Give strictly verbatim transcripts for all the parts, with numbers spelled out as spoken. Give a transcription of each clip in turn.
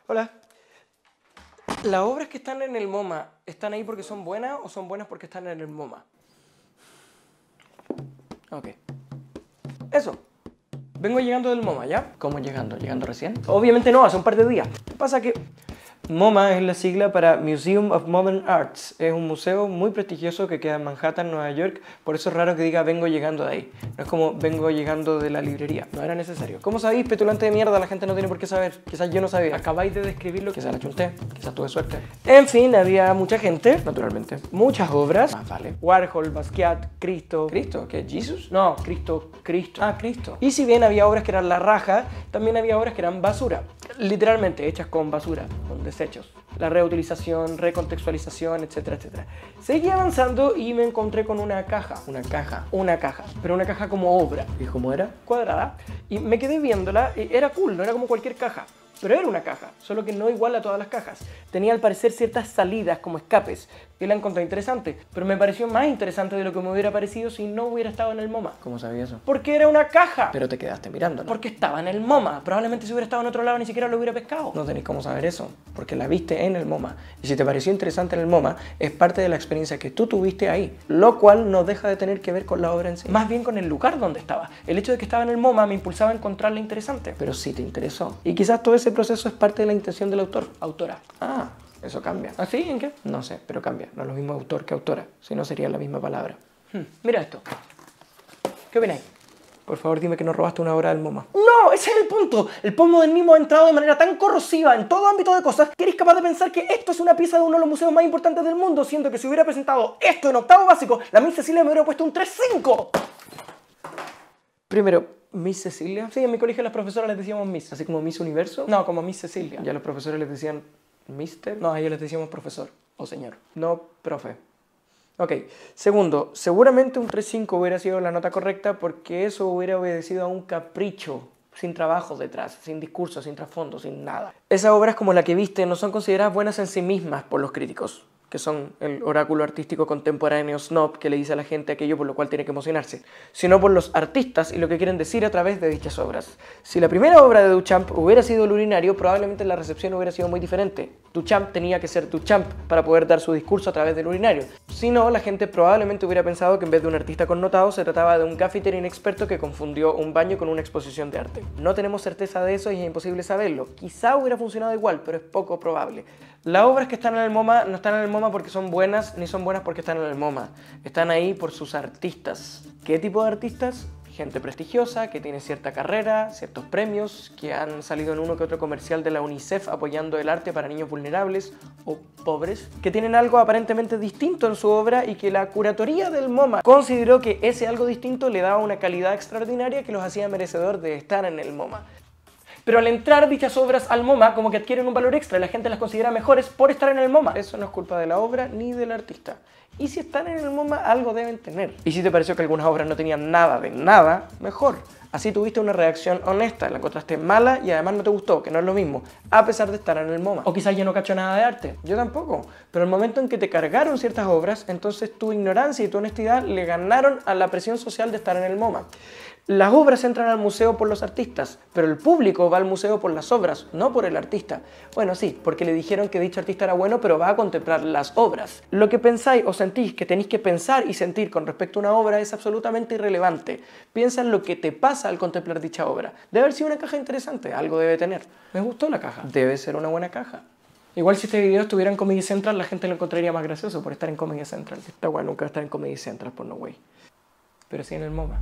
Hola. ¿Las obras que están en el MoMA están ahí porque son buenas o son buenas porque están en el MoMA? Ok. Eso. Vengo llegando del MoMA, ¿ya? ¿Cómo llegando? ¿Llegando recién? Obviamente no, hace un par de días. Lo que pasa es que MoMA es la sigla para Museum of Modern Arts. Es un museo muy prestigioso que queda en Manhattan, Nueva York. Por eso es raro que diga vengo llegando de ahí. No es como vengo llegando de la librería. No era necesario. ¿Cómo sabéis, petulante de mierda? La gente no tiene por qué saber. Quizás yo no sabía. Acabáis de describirlo. Quizás la chunté. Quizás tuve suerte. En fin, había mucha gente, naturalmente. Muchas obras. Más vale. Warhol, Basquiat, Cristo. ¿Cristo? ¿Qué? ¿Jesus? No, Cristo. Cristo. Ah, Cristo. Y si bien había obras que eran la raja, también había obras que eran basura. Literalmente hechas con basura, con desechos. La reutilización, recontextualización, etcétera, etcétera. Seguí avanzando y me encontré con una caja. Una caja. Una caja. Pero una caja como obra. ¿Y cómo era? Cuadrada. Y me quedé viéndola. Era cool, no era como cualquier caja. Pero era una caja, solo que no igual a todas las cajas. Tenía al parecer ciertas salidas como escapes, que la encontré interesante, pero me pareció más interesante de lo que me hubiera parecido si no hubiera estado en el MoMA. ¿Cómo sabía eso? Porque era una caja. Pero te quedaste mirando, ¿no? Porque estaba en el MoMA. Probablemente si hubiera estado en otro lado ni siquiera lo hubiera pescado. No tenéis cómo saber eso, porque la viste en el MoMA. Y si te pareció interesante en el MoMA, es parte de la experiencia que tú tuviste ahí, lo cual no deja de tener que ver con la obra en sí. Más bien con el lugar donde estaba. El hecho de que estaba en el MoMA me impulsaba a encontrarla interesante. Pero sí te interesó. Y quizás todo ese proceso es parte de la intención del autor, autora. Ah, eso cambia. ¿Ah, sí? ¿En qué? No sé, pero cambia. No es lo mismo autor que autora, si no sería la misma palabra. Hmm, mira esto. ¿Qué opináis? Por favor, dime que no robaste una obra del MoMA. ¡No! Ese es el punto. El postmodernismo ha entrado de manera tan corrosiva en todo ámbito de cosas que eres capaz de pensar que esto es una pieza de uno de los museos más importantes del mundo, siendo que si hubiera presentado esto en octavo básico, la Miss Cecilia me hubiera puesto un tres cinco. Primero, Miss Cecilia. Sí, en mi colegio las profesoras les decíamos Miss. Así como Miss Universo. No, como Miss Cecilia. Ya los profesores les decían Mister. No, a ellos les decíamos profesor o señor. No, profe. Ok. Segundo, seguramente un tres cinco hubiera sido la nota correcta porque eso hubiera obedecido a un capricho. Sin trabajo detrás, sin discurso, sin trasfondo, sin nada. Esas obras como la que viste no son consideradas buenas en sí mismas por los críticos, que son el oráculo artístico contemporáneo snob que le dice a la gente aquello por lo cual tiene que emocionarse, sino por los artistas y lo que quieren decir a través de dichas obras. Si la primera obra de Duchamp hubiera sido El urinario, probablemente la recepción hubiera sido muy diferente. Duchamp tenía que ser Duchamp para poder dar su discurso a través del urinario. Si no, la gente probablemente hubiera pensado que en vez de un artista connotado se trataba de un gaffiter inexperto que confundió un baño con una exposición de arte. No tenemos certeza de eso y es imposible saberlo. Quizá hubiera funcionado igual, pero es poco probable. Las obras que están en el MoMA no están en el MoMA porque son buenas, ni son buenas porque están en el MoMA. Están ahí por sus artistas. ¿Qué tipo de artistas? Gente prestigiosa, que tiene cierta carrera, ciertos premios, que han salido en uno que otro comercial de la UNICEF apoyando el arte para niños vulnerables o pobres, que tienen algo aparentemente distinto en su obra y que la curatoría del MoMA consideró que ese algo distinto le daba una calidad extraordinaria que los hacía merecedor de estar en el MoMA. Pero al entrar dichas obras al MoMA, como que adquieren un valor extra y la gente las considera mejores por estar en el MoMA. Eso no es culpa de la obra ni del artista. Y si están en el MoMA, algo deben tener. Y si te pareció que algunas obras no tenían nada de nada, mejor. Así tuviste una reacción honesta, la encontraste mala y además no te gustó, que no es lo mismo, a pesar de estar en el MoMA. O quizás ya no cacho nada de arte. Yo tampoco. Pero el momento en que te cargaron ciertas obras, entonces tu ignorancia y tu honestidad le ganaron a la presión social de estar en el MoMA. Las obras entran al museo por los artistas, pero el público va al museo por las obras, no por el artista. Bueno, sí, porque le dijeron que dicho artista era bueno, pero va a contemplar las obras. Lo que pensáis o sentís que tenéis que pensar y sentir con respecto a una obra es absolutamente irrelevante. Piensa en lo que te pasa al contemplar dicha obra. Debe haber sido una caja interesante, algo debe tener. Me gustó la caja. Debe ser una buena caja. Igual si este video estuviera en Comedy Central, la gente lo encontraría más gracioso por estar en Comedy Central. Esta weá nunca va a estar en Comedy Central, por no way. Pero sí en el MoMA.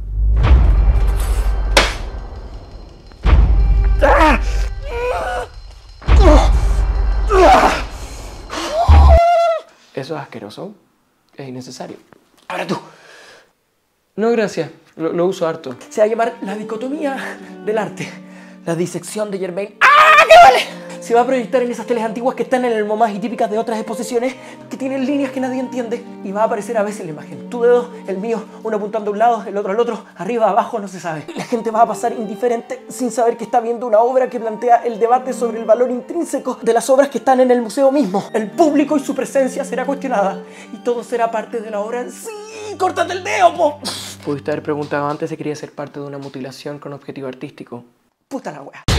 Eso es asqueroso. Es innecesario. Ahora tú. No, gracias. Lo, lo uso harto. Se va a llamar la dicotomía del arte. La disección de Germain. ¡Ah, qué vale! Se va a proyectar en esas teles antiguas que están en el MoMA y típicas de otras exposiciones que tienen líneas que nadie entiende y va a aparecer a veces la imagen. Tu dedo, el mío, uno apuntando a un lado, el otro al otro, arriba, abajo, no se sabe. La gente va a pasar indiferente sin saber que está viendo una obra que plantea el debate sobre el valor intrínseco de las obras que están en el museo mismo. El público y su presencia será cuestionada y todo será parte de la obra en sí. ¡Córtate el dedo, po! Pudiste haber preguntado antes si quería ser parte de una mutilación con objetivo artístico. Puta la wea.